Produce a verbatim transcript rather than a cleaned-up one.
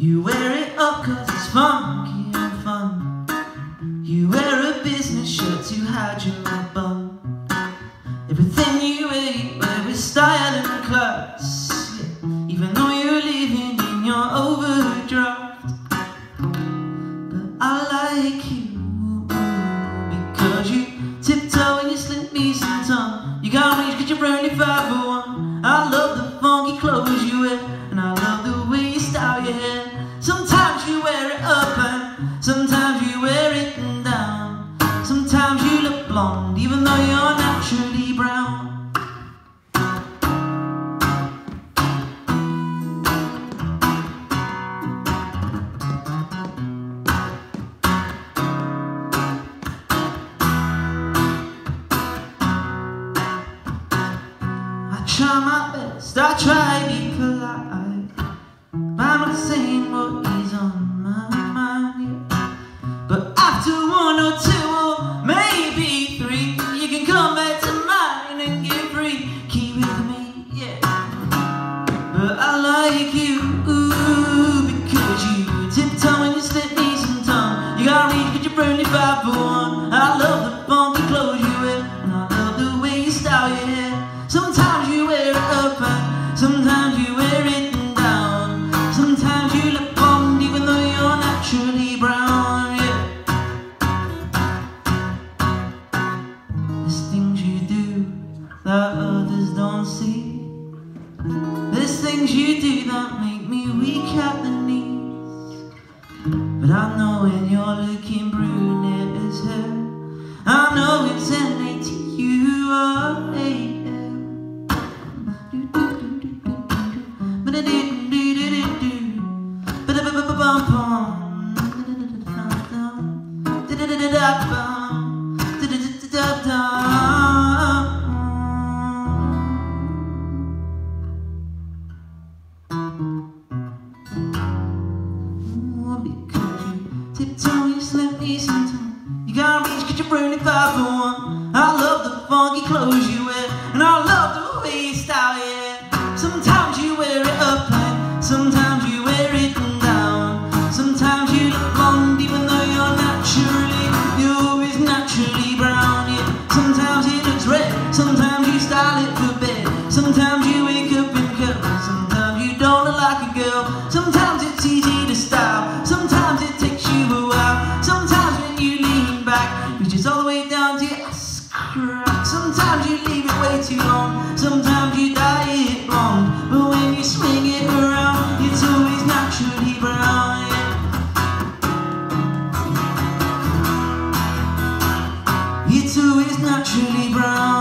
You wear it up cause it's funky and fun. You wear a business shirt to hide your bum. Everything you wear, you wear with style and class, yeah. Even though you're living in your overdraft. But I like you because you tiptoe and you slip me some tongue. You got range cause you're only five for one. I love the funky clothes you wear, and I love the way you style your hair. Sometimes you wear it up and sometimes you wear it down. Sometimes you look blonde even though you're naturally brown. I try my best, I try to be polite, but I'm not saying what is on my mind, yeah. But after one or two or maybe three, you can come back to mine and get freaky with me, yeah. But I like you ooh, because you tiptoe and you slip me some tongue. You got reach cause you're only five for one. I love the funky clothes you wear, and I love the way you style your hair. Sometimes you wear it up and sometimes you wear it down. Sometimes you look blonde even though you're naturally brown, yeah. There's things you do that others don't see. There's things you do that make me weak at the knees. But I know when you're looking brunette as hell, I know it's innate to you, oh, hey. Tiptoe, you slip me some tongue. You got reach cause you're only five for one. I love the funky clothes you wear, and I love the way you style, yeah. Sometimes you wear it up and sometimes you wear it down. Sometimes you look blonde even though you're naturally, you're always naturally brown, yeah. Sometimes it looks red, sometimes you style it for bed. Sometimes you wake up in curls, sometimes you don't look like a girl. Sometimes it's easy to style, sometimes it takes you a while. Sometimes when you lean back, you just all the way down to your ass crack. Sometimes you leave it way too long, sometimes you dye it blonde. But when you swing it around, it's always naturally brown, yeah. It's always naturally brown.